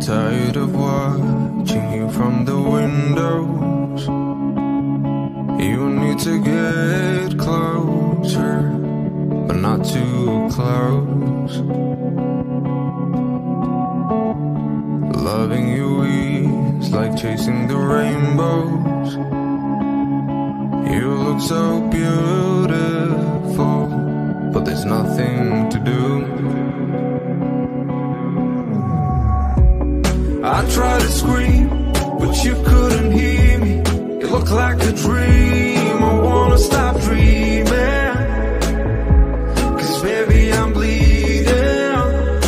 tired of watching you from the windows. You need to get closer, but not too close. Loving you is like chasing the rainbows. You look so beautiful, but there's nothing to do. I tried to scream, but you couldn't hear me. It looked like a dream. I wanna stop dreaming, 'cause baby I'm bleeding.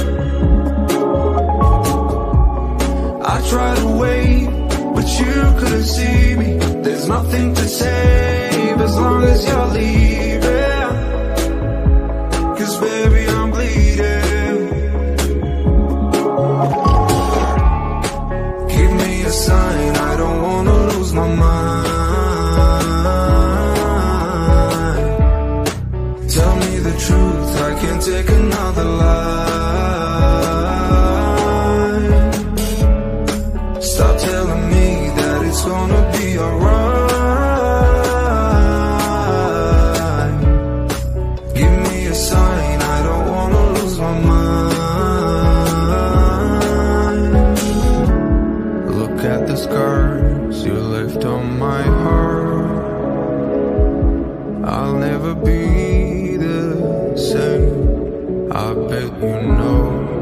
I tried to wait, but you couldn't see me. There's nothing to save as long as you're leaving, 'cause baby I'm bleeding. Give me a sign, I don't wanna lose my mind. Tell me the truth, I can't take another lie. Stop telling me that it's gonna be alright. Give me a sign, I don't wanna lose my mind. Look at the scars you left on my heart. I'll never be the same, I bet you know.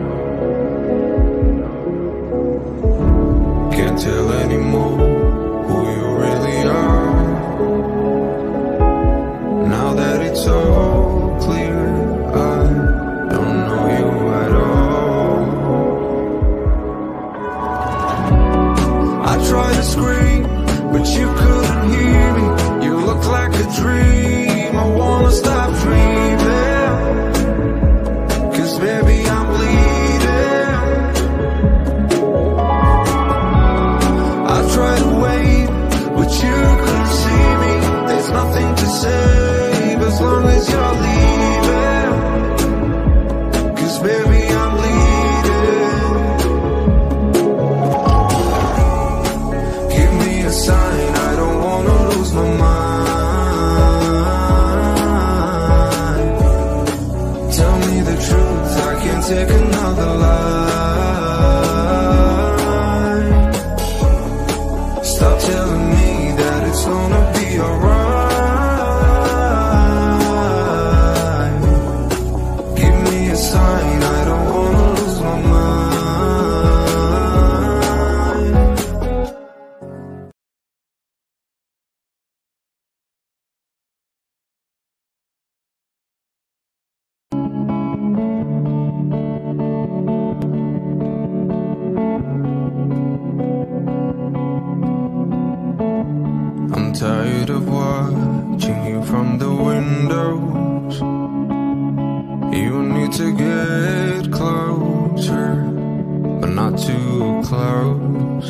Can't tell anymore who you really are. Now that it's all clear, I don't know you at all. I tried to scream, but you couldn't hear me. You look like a dream. I wanna stop dreaming, 'cause baby I'm bleeding. I tried to wait, but you couldn't see me. There's nothing to save as long as you're leaving, 'cause baby I'm bleeding. Give me a sign, I don't wanna lose my mind. Tell me the truth, I can't take another lie. Stop telling me that it's gonna be alright. Give me a sign, I don't wanna lose my mind. I'm tired of watching you from the windows. You need to get closer, but not too close.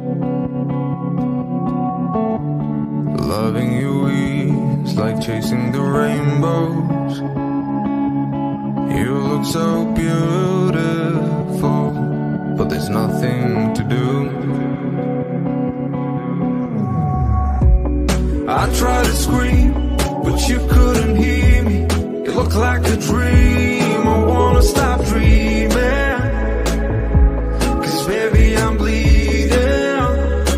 Loving you is like chasing the rainbows. You look so beautiful, but there's nothing to do. I tried to scream, but you couldn't hear me. It looked like a dream. I wanna stop dreaming, 'cause baby I'm bleeding.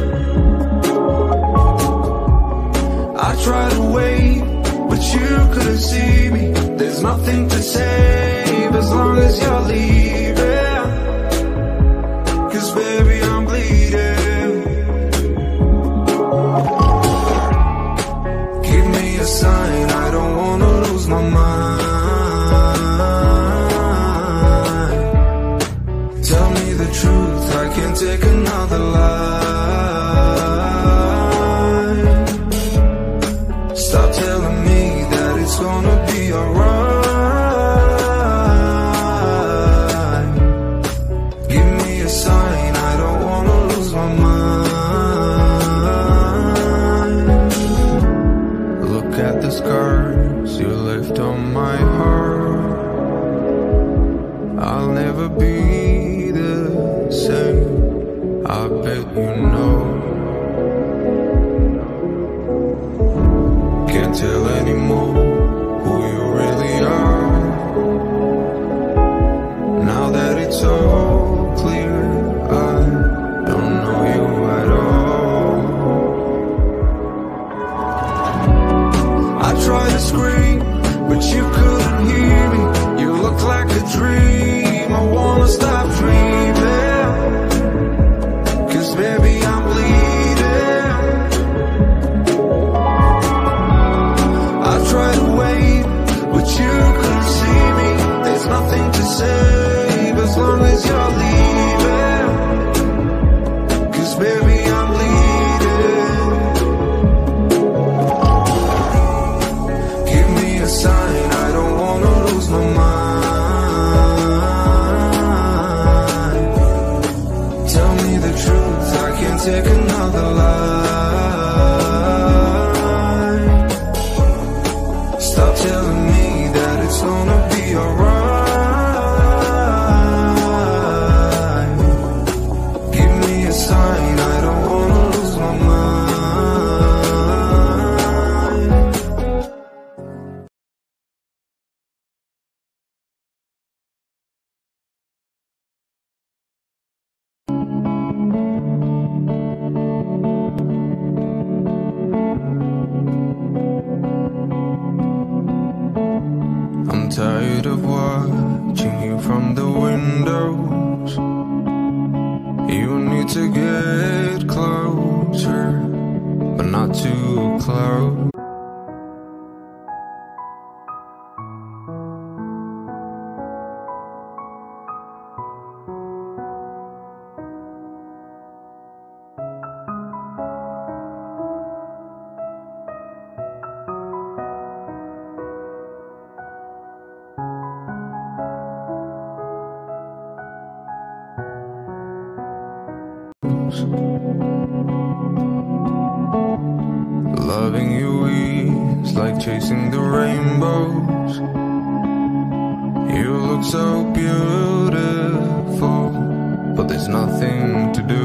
I tried to wait, but you couldn't see me. There's nothing to save as long as you're leaving, 'cause baby I'm bleeding. Give me a sign, I don't wanna lose my mind. Tell me the truth, I can't take another lie. Stop telling me that it's gonna be alright. Give me a sign, I don't wanna lose my mind. Look at the scars you left on my heart. I'll never be the same. I bet you know. Can't tell anymore who you really are. Now that it's all clear, I don't know you at all. I tried to scream, but you couldn't hear me. You look like a dream. I wanna stop dreaming, 'cause baby I'm bleeding. I tried to wait, but you couldn't see me. There's nothing to save as long as you're leaving, 'cause baby I'm bleeding. Give me a sign, I don't wanna lose my mind. Tell me the truth, I can't take another lie. Stop telling me that it's gonna be alright. Give me a sign, I don't wanna lose my mind. I'm tired of watching you from the windows. You need to get closer, but not too close. Loving you is like chasing the rainbows. You look so beautiful, but there's nothing to do.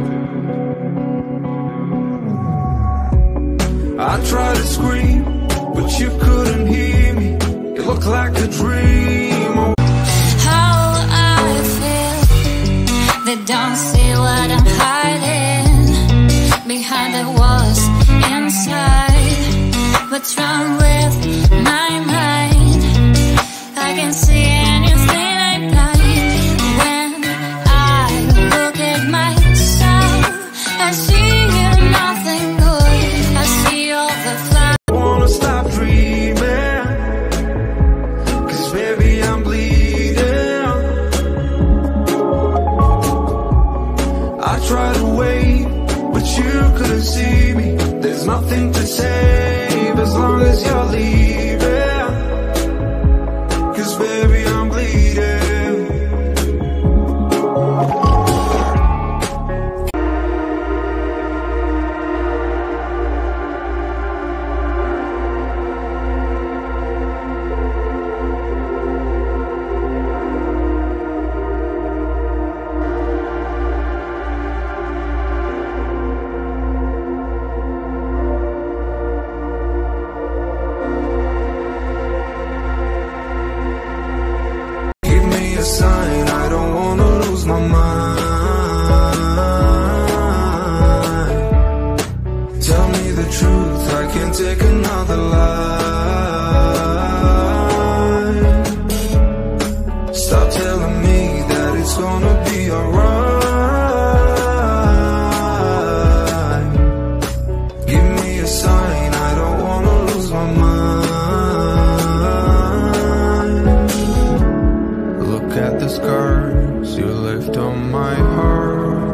I tried to scream, but you couldn't hear me. You look like a dream. How I feel, they don't see what I'm hiding behind the walls inside. What's wrong with my mind? I can see anything I like. When I look at myself, I see nothing good. I see all the flowers. I wanna stop dreaming, 'cause baby I'm bleeding. I tried to wait, but you couldn't see me. There's nothing to save as long as you're leaving, 'cause baby I'm bleeding. A sign, I don't wanna lose my mind. Tell me the truth, I can't take another lie. Stop telling me that it's gonna be alright. Give me a sign, I don't wanna lose my mind. Look at the scars you left on my heart.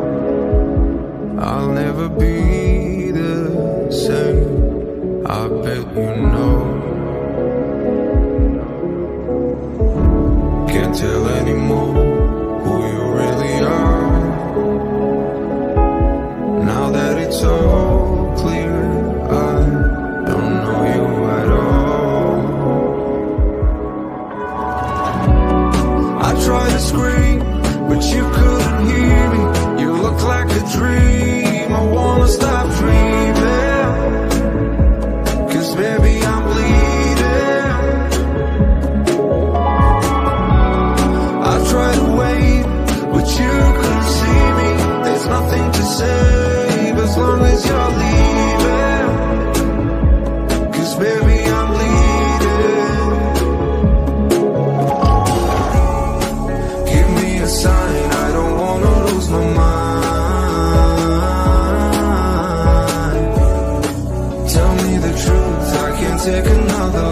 I'll never be the same, I bet you know. Can't tell anymore who you really are. Now that it's all clear, I don't know you at all. I tried to scream, but you couldn't hear me. You look me the truth, I can't take another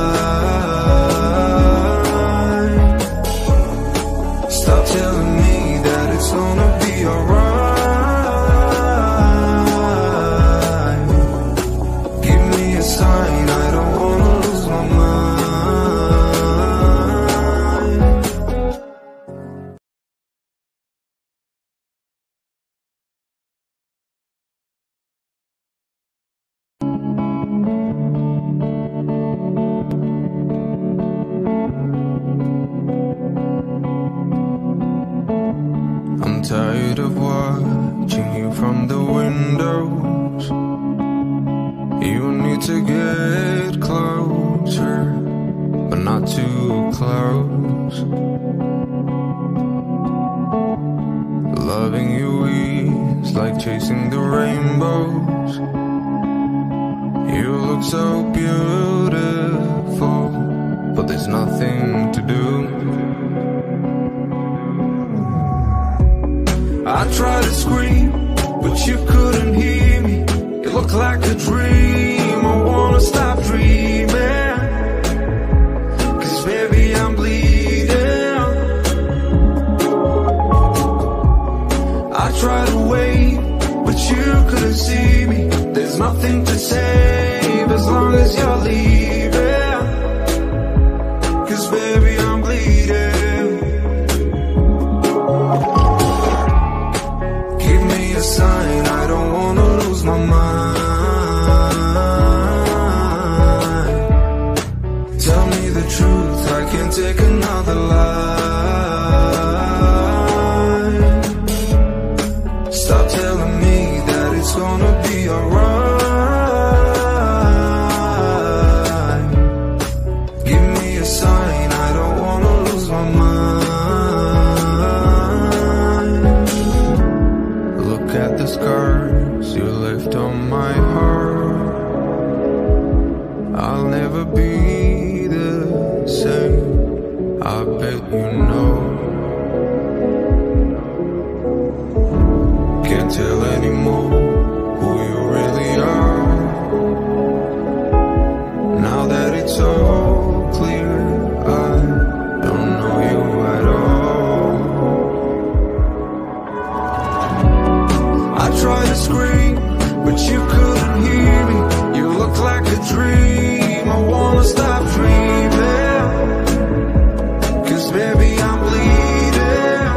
lie. Stop telling me that it's gonna be alright. Give me a sign, I don't wanna lose my mind. I'm tired of watching you from the windows. You need to get closer, but not too close. Loving you is like chasing the rainbows. You look so beautiful, but there's nothing to do. I tried to scream, but you couldn't hear me. It looked like a dream, I wanna stop dreaming. 'Cause baby, I'm bleeding. I tried to wait, but you couldn't see me. There's nothing to save as long as you're leaving. 'Cause baby, I'm bleeding. Give me a sign, I don't wanna lose my mind. Tell me the truth, I can't take another lie. Stop telling me that it's gonna be alright. Give me a sign, I don't wanna lose my mind. Look at the scars you left on my heart. I'll never be the same, I bet you know. Can't tell anymore who you really are. Now that it's all clear, I don't know you at all. I tried to scream, but you couldn't hear me. You look like a dream, I wanna stop dreaming. 'Cause baby, I'm bleeding.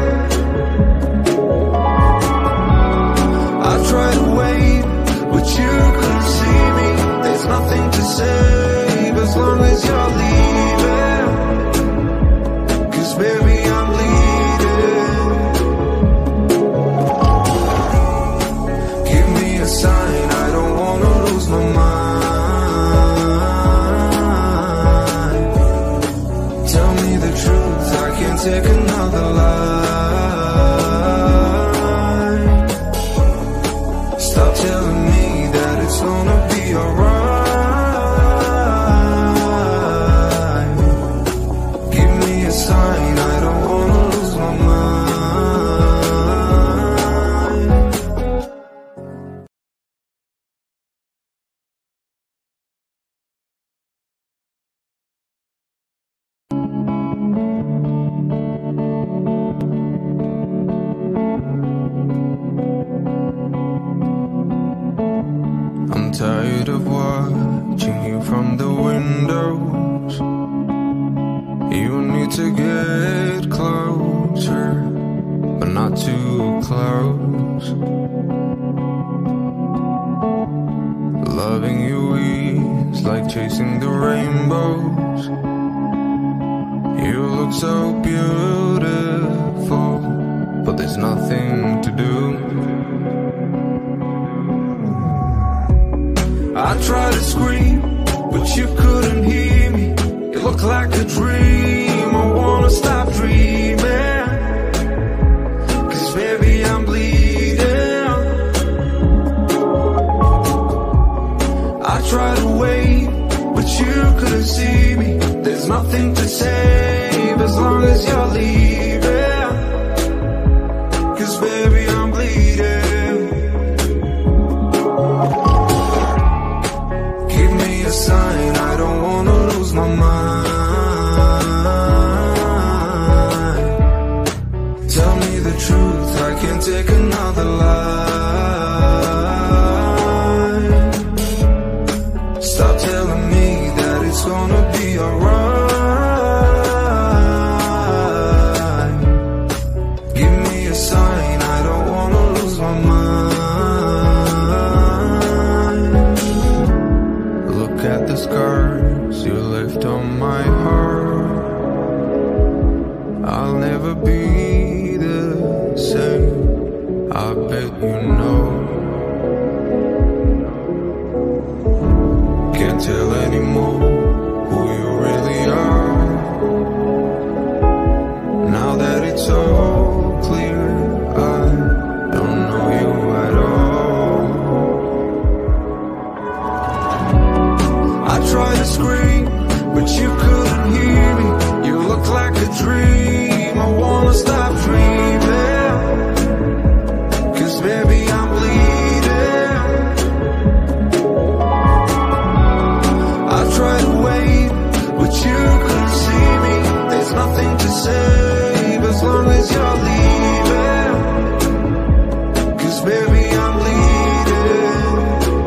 I tried to wait, but you couldn't see me. There's nothing to save as long as you're leaving. 'Cause baby, I'm bleeding. Give me a sign, I don't wanna lose my mind. Tell me the truth, I can't take another lie. Stop telling me that it's gonna be alright. Give me a sign, I don't wanna lose my mind. I'm tired of watching you from the windows. You need to get closer, but not too close. Loving you is like chasing the rainbows. You look so beautiful, but there's nothing to do. I tried to scream, but you couldn't hear me. It looked like a dream, I wanna stop dreaming. 'Cause baby, I'm bleeding. I tried to wait, but you couldn't see me. There's nothing to save as long as you're leaving. 'Cause baby, I'm bleeding. sign, I don't wanna lose my mind. Tell me the truth, I can't take another lie. Stop telling me that it's gonna be alright. Give me a sign, I don't wanna lose my mind. Look at the scars you left on my heart. I'll never be the same, I bet you know. Can't tell anymore who you really are. Now that it's all clear, I don't know you at all. I tried to scream, but you couldn't hear me. You look like a dream, I wanna stop dreaming. 'Cause baby, I'm bleeding. I tried to wait, but you couldn't see me. There's nothing to save as long as you're leaving. 'Cause baby, I'm bleeding.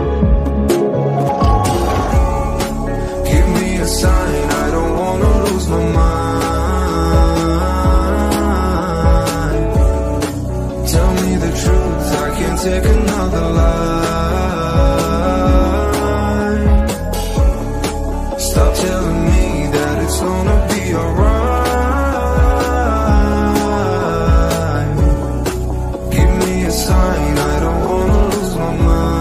Give me a sign, I don't wanna lose my mind. Tell me the truth, I can't take another lie. Stop telling me that it's gonna be alright. Give me a sign, I don't wanna lose my mind.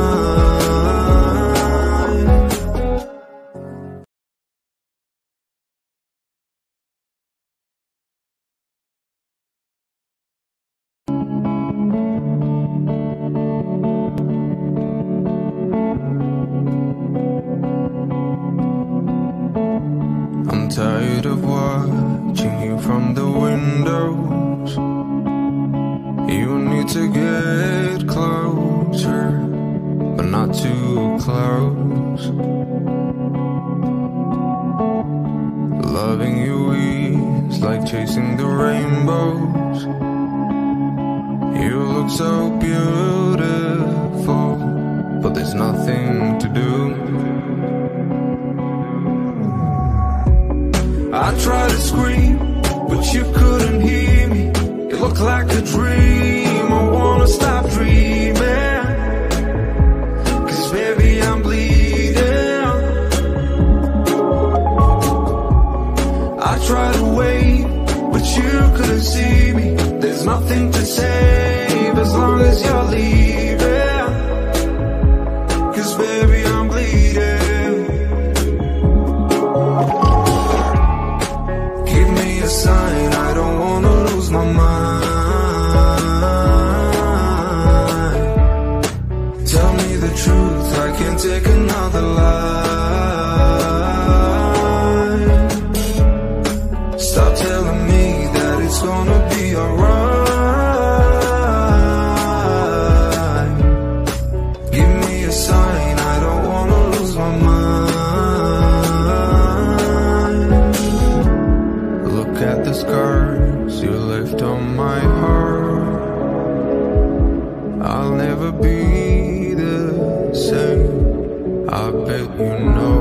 I'm tired of watching you from the windows. You need to get closer, but not too close. Loving you is like chasing the rainbows. You look so beautiful, but there's nothing to do. I tried to scream, but you couldn't hear me. You look like a dream, I wanna stop dreaming. 'Cause baby, I'm bleeding. I tried to wait, but you couldn't see me. There's nothing to save as long as you're leaving. 'Cause baby, I'm bleeding. Give me a sign, I don't wanna lose my mind. Tell me the truth, I can't take another lie. Stop telling me that it's gonna be alright. Give me a sign, I don't wanna lose my mind. Look at the scars you left on my heart. I'll never be the same, I bet you know.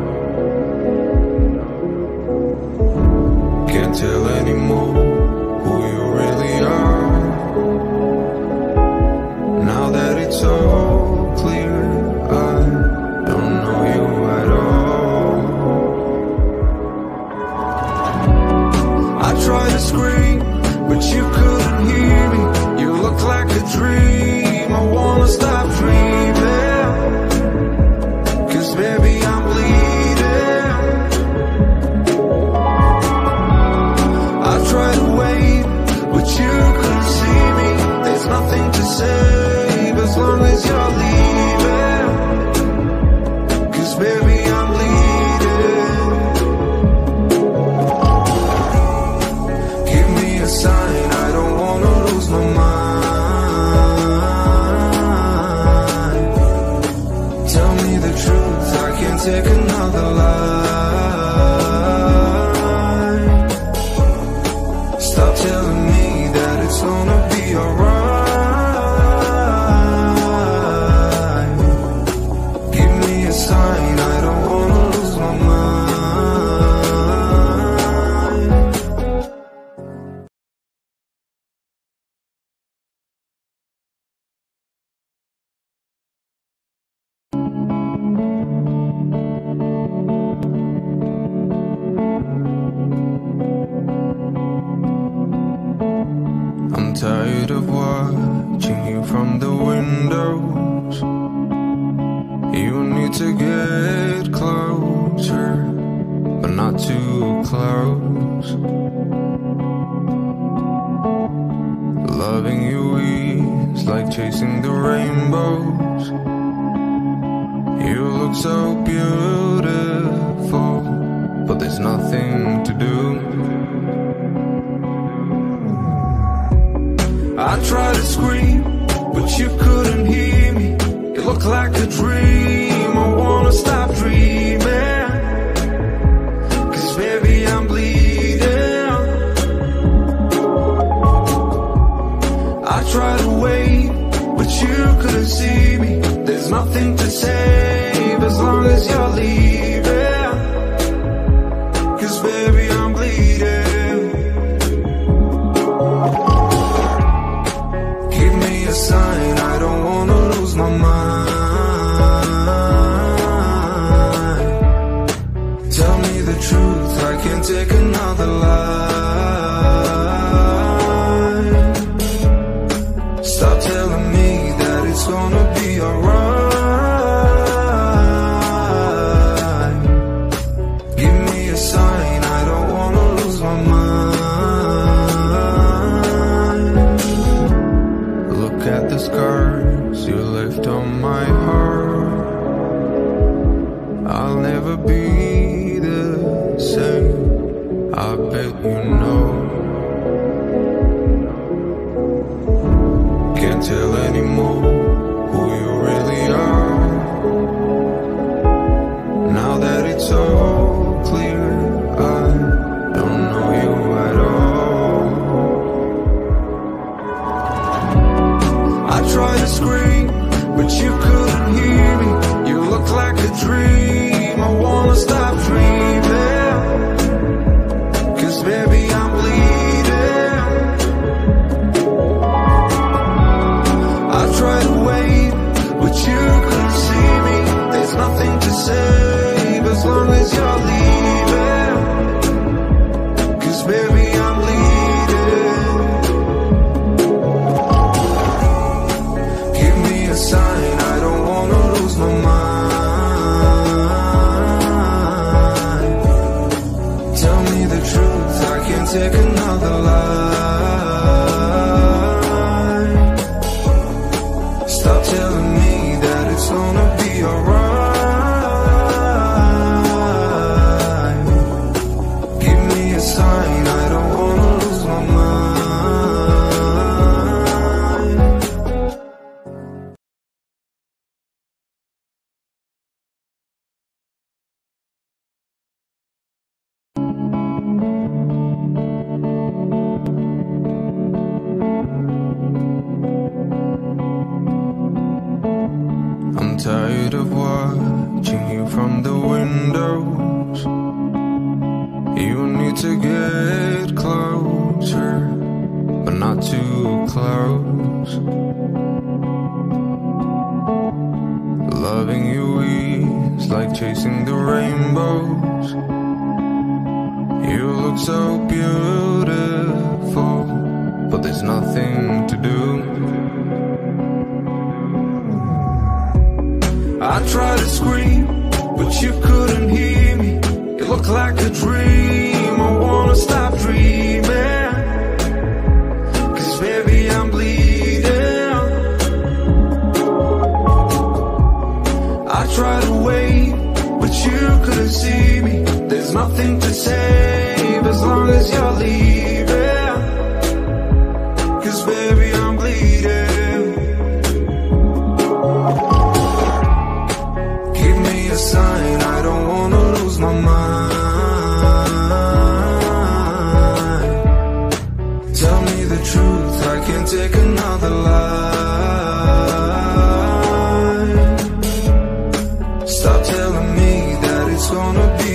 Can't tell anymore who you really are. Now that it's all clear, I don't know you at all. I tried to scream, but you couldn't hear me. You look like a dream, I wanna stop dreaming. 'Cause baby, I'm bleeding. take another life. Stop telling me that it's gonna be alright. Give me a sign, I don't wanna lose my mind. I'm tired of watching you from the windows. You need to get closer, but not too close. Loving you is like chasing the rainbows. You look so beautiful, but there's nothing to do. I tried to scream, but you couldn't hear me. It looked like a dream, I wanna stop dreaming. 'Cause baby, I'm bleeding. I tried to wait, but you couldn't see me. There's nothing to save as long as you're leaving. 'Cause baby, I'm bleeding. Give me a sign, I don't wanna lose my mind. Tell me the truth, I can't take another lie. Stop telling me that it's gonna be alright. Give me a sign, I don't wanna lose my mind. Look at the scars you left on my heart. I'll never be the same, I bet you know. Can't tell anymore who you really are. Now that it's all clear, I don't know you at all. I tried to scream, but you couldn't hear me. You look like a dream, I wanna stop dreaming. 'Cause baby, I'm bleeding. I tried to wait, but you couldn't see me. There's nothing to save as long as you're leaving. 'Cause baby, I'm bleeding. Give me a sign, I don't wanna lose my mind. Tell me the truth, I can't take another lie. Stop telling me that it's gonna be alright. Give me a sign, I don't wanna lose my mind. I'm tired of watching you from the windows. You need to get closer, but not too close. Loving you is like chasing the rainbows. You look so beautiful, but there's nothing to do. I tried to scream, but you couldn't hear me. It looked like a dream, I wanna stop dreaming. 'Cause baby, I'm bleeding. I tried to wait, but you couldn't see me. There's nothing to save as long as you're leaving. 'Cause baby, I'm bleeding. Give me a sign, I gonna be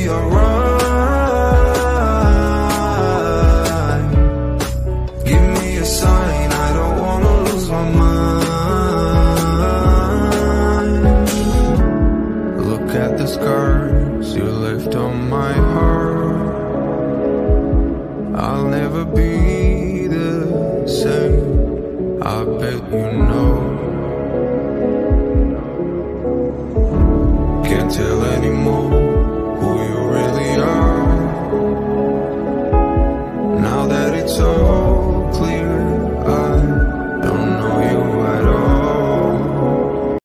alright. Give me a sign, I don't wanna lose my mind. Look at the scars you left on my heart. I'll never be the same, I bet you know. Can't tell